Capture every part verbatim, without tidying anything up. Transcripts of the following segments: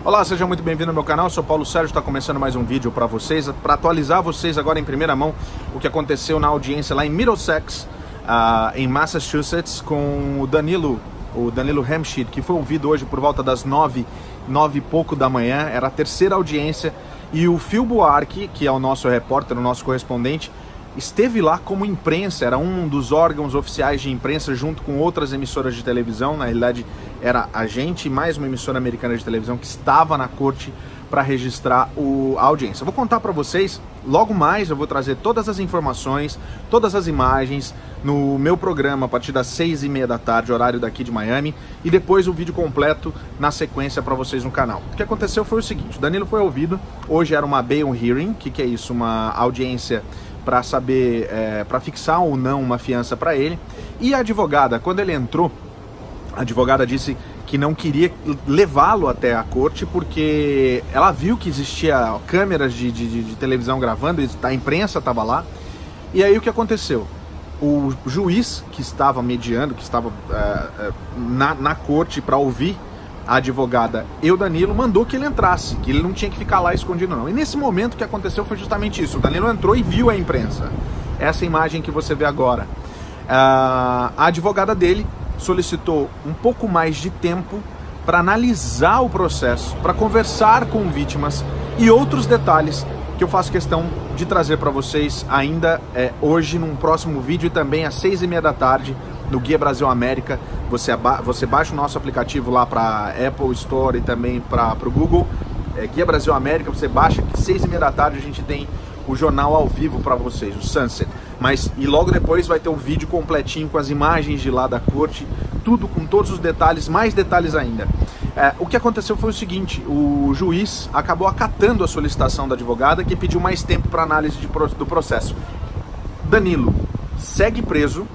Olá, seja muito bem-vindo ao meu canal, eu sou Paulo Sérgio, está começando mais um vídeo para vocês, para atualizar vocês agora em primeira mão o que aconteceu na audiência lá em Middlesex, uh, em Massachusetts, com o Danilo, o Danilo Hemschied, que foi ouvido hoje por volta das nove, nove e pouco da manhã, era a terceira audiência, e o Phil Buarque, que é o nosso repórter, o nosso correspondente, esteve lá como imprensa, era um dos órgãos oficiais de imprensa junto com outras emissoras de televisão. Na realidade era a gente mais uma emissora americana de televisão que estava na corte para registrar o, a audiência. Eu vou contar para vocês, logo mais eu vou trazer todas as informações, todas as imagens no meu programa a partir das seis e meia da tarde, horário daqui de Miami, e depois o vídeo completo na sequência para vocês no canal. O que aconteceu foi o seguinte: o Danilo foi ouvido, hoje era uma bail hearing. O que, que é isso? Uma audiência para saber, é, para fixar ou não uma fiança para ele. E a advogada, quando ele entrou, a advogada disse que não queria levá-lo até a corte porque ela viu que existia câmeras de, de, de televisão gravando, a imprensa estava lá. E aí o que aconteceu? O juiz que estava mediando, que estava é, na, na corte para ouvir a advogada e o Danilo, mandou que ele entrasse, que ele não tinha que ficar lá escondido não. E nesse momento o que aconteceu foi justamente isso: o Danilo entrou e viu a imprensa. Essa imagem que você vê agora. Uh, a advogada dele solicitou um pouco mais de tempo para analisar o processo, para conversar com vítimas e outros detalhes que eu faço questão de trazer para vocês ainda é, hoje num próximo vídeo, e também às seis e meia da tarde no Guia Brasil América. Você, você baixa o nosso aplicativo lá para Apple Store e também para o Google, é, Guia Brasil América. Você baixa que seis e meia da tarde a gente tem o jornal ao vivo para vocês, o Sunset. Mas, e logo depois vai ter um vídeo completinho com as imagens de lá da corte, tudo com todos os detalhes, mais detalhes ainda. É, o que aconteceu foi o seguinte: o juiz acabou acatando a solicitação da advogada, que pediu mais tempo para análise de, do processo. Danilo segue preso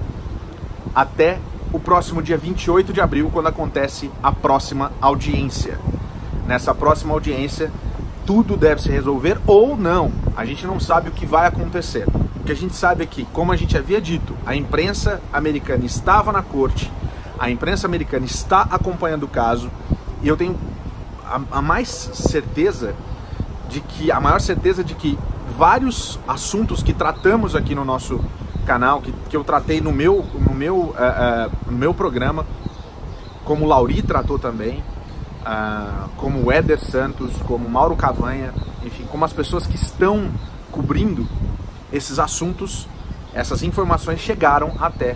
até o próximo dia vinte e oito de abril, quando acontece a próxima audiência. Nessa próxima audiência, tudo deve se resolver ou não. A gente não sabe o que vai acontecer. O que a gente sabe é que, como a gente havia dito, a imprensa americana estava na corte, a imprensa americana está acompanhando o caso, e eu tenho a, a mais certeza de que, a maior certeza de que vários assuntos que tratamos aqui no nosso canal, que, que eu tratei no meu, no, meu, uh, uh, no meu programa, como o Lauri tratou também, uh, como o Éder Santos, como o Mauro Cavanha, enfim, como as pessoas que estão cobrindo esses assuntos, essas informações chegaram até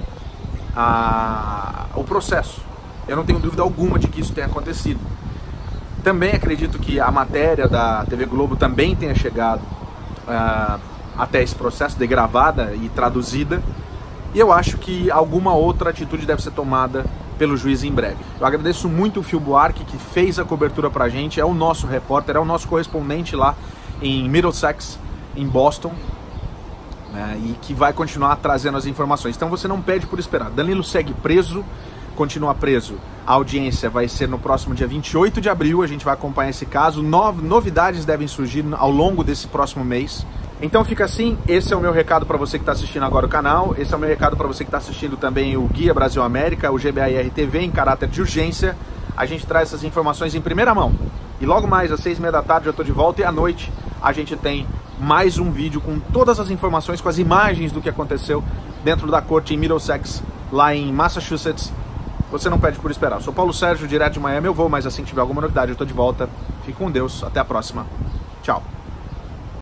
a, o processo. Eu não tenho dúvida alguma de que isso tenha acontecido. Também acredito que a matéria da T V Globo também tenha chegado uh, até esse processo, degravada e traduzida, e eu acho que alguma outra atitude deve ser tomada pelo juiz em breve. Eu agradeço muito o Phil Buarque, que fez a cobertura pra gente, é o nosso repórter, é o nosso correspondente lá em Middlesex, em Boston, né, e que vai continuar trazendo as informações. Então você não pede por esperar. Danilo segue preso, continua preso. A audiência vai ser no próximo dia vinte e oito de abril, a gente vai acompanhar esse caso. No, novidades devem surgir ao longo desse próximo mês. Então fica assim, esse é o meu recado para você que está assistindo agora o canal, esse é o meu recado para você que está assistindo também o Guia Brasil América, o G B A R T V, em caráter de urgência. A gente traz essas informações em primeira mão. E logo mais, às seis e meia da tarde eu estou de volta, e à noite a gente tem mais um vídeo com todas as informações, com as imagens do que aconteceu dentro da corte em Middlesex, lá em Massachusetts. Você não pede por esperar. Eu sou Paulo Sérgio, direto de Miami. Eu vou, mas assim que tiver alguma novidade eu estou de volta. Fique com Deus, até a próxima. Tchau.